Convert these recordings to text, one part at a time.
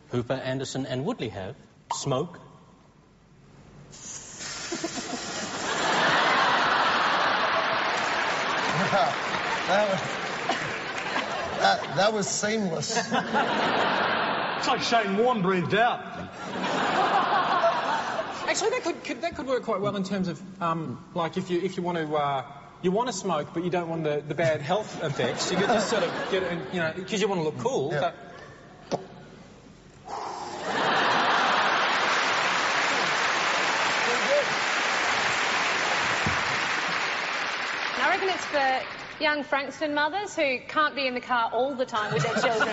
Hooper, Anderson and Woodley have smoke. That was seamless. It's like Shane Warne breathed out. Actually, that could work quite well in terms of like if you want to smoke but you don't want the bad health effects, you could just sort of get it, you know, because you want to look cool. Yeah. But... I reckon it's for young Frankston mothers who can't be in the car all the time with their children.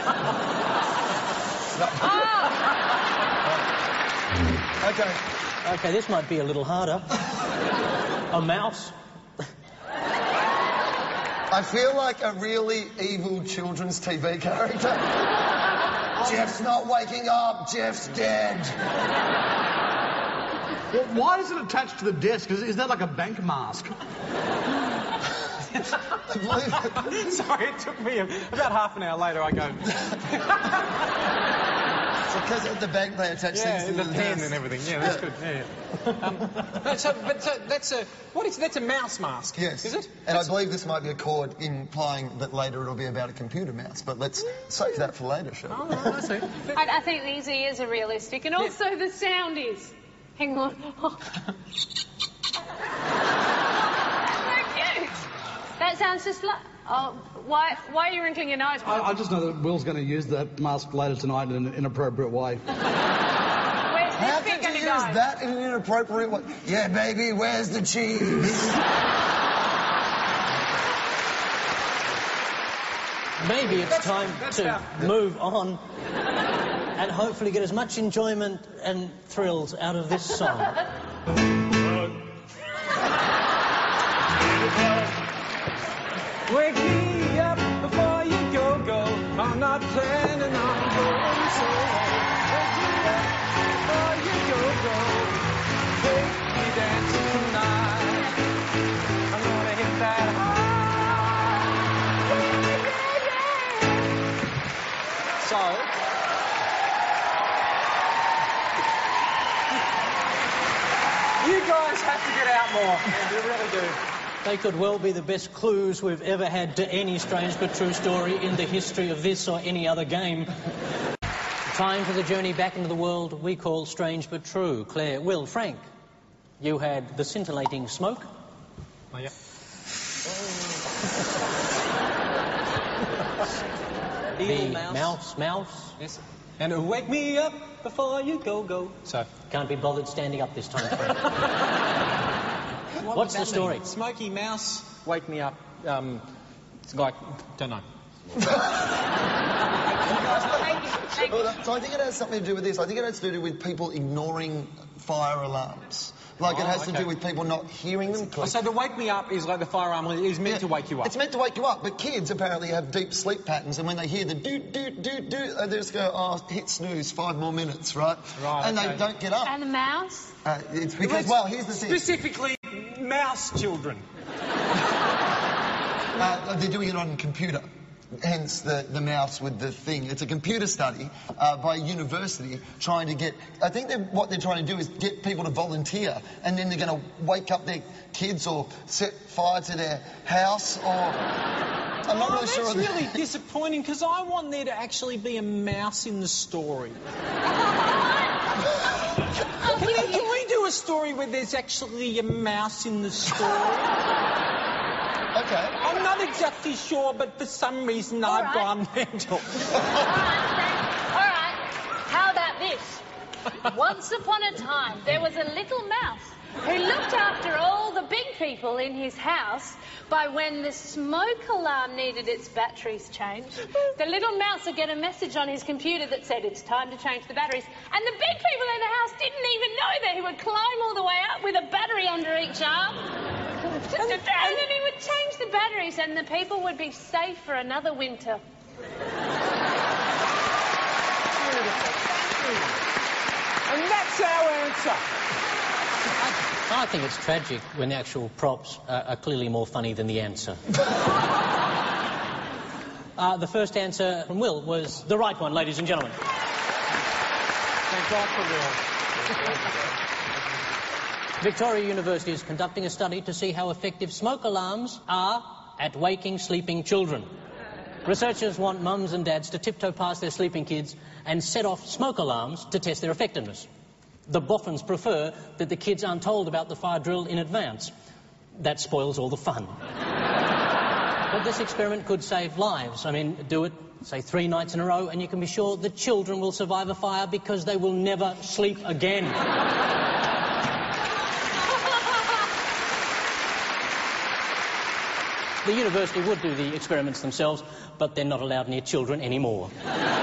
Okay, this might be a little harder. A mouse. I feel like a really evil children's TV character. Jeff's not waking up, Jeff's dead. Well, why is it attached to the desk? Is that like a bank mask? Sorry, it took me about half an hour later. I go. Because at the bank they attach things to the pen desk. and everything. Yeah, that's good. Yeah. That's a mouse mask. Yes. Is it? And I believe this might be a chord implying that later it'll be about a computer mouse. But let's save that for later, shall we? Oh, I see. I think these ears are realistic, and also the sound is. Hang on. That sounds just like... Oh, why are you wrinkling your nose? I just know that Will's going to use that mask later tonight in an inappropriate way. Where's How this bit could you going to use go? that in an inappropriate way? Yeah, baby, where's the cheese? Maybe it's time to move on and hopefully get as much enjoyment and thrills out of this song. Wake me up before you go. I'm not planning on going so long. Wake me up before you go. Take me dancing tonight. I'm gonna hit that high. So... you guys have to get out more. You really do. They could well be the best clues we've ever had to any strange but true story in the history of this or any other game. Time for the journey back into the world we call strange but true. Claire, Will, Frank, you had the scintillating smoke. Oh, yeah. The mouse. Yes. And wake me up before you go. So, Can't be bothered standing up this time, Frank. What's the story? Mean? Smoky mouse, wake me up. It's like, don't know. So I think it has something to do with this. I think it has to do with people ignoring fire alarms. Like it has to do with people not hearing them. So the wake me up is like the fire alarm is meant to wake you up. It's meant to wake you up, but kids apparently have deep sleep patterns, and when they hear the doot, doot, doot, doot, they just go, oh, hit snooze, 5 more minutes, right? Right. And they don't get up. And the mouse? It's because, well, here's the thing. Specifically, mouse children. They're doing it on a computer. Hence the mouse with the thing. It's a computer study by a university trying to get... I think what they're trying to do is get people to volunteer, and then they're going to wake up their kids or set fire to their house or... I'm not really sure... That's really disappointing, because I want there to actually be a mouse in the story. Can we do a story where there's actually a mouse in the story? Okay. I'm not exactly sure, but for some reason I've gone mental. All right. How about this? Once upon a time, there was a little mouse who looked after all the big people in his house by when the smoke alarm needed its batteries changed. The little mouse would get a message on his computer that said it's time to change the batteries, and the big people in the house didn't even know that he would climb all the way up with a battery under each arm. And then he would change the batteries and the people would be safe for another winter. And that's our answer. I think it's tragic when the actual props are clearly more funny than the answer. The first answer from Will was the right one, ladies and gentlemen. Thank God for Will. Victoria University is conducting a study to see how effective smoke alarms are at waking sleeping children. Researchers want mums and dads to tiptoe past their sleeping kids and set off smoke alarms to test their effectiveness. The boffins prefer that the kids aren't told about the fire drill in advance. That spoils all the fun. But this experiment could save lives. I mean, do it, say, 3 nights in a row, and you can be sure the children will survive a fire because they will never sleep again. The university would do the experiments themselves, but they're not allowed near children anymore.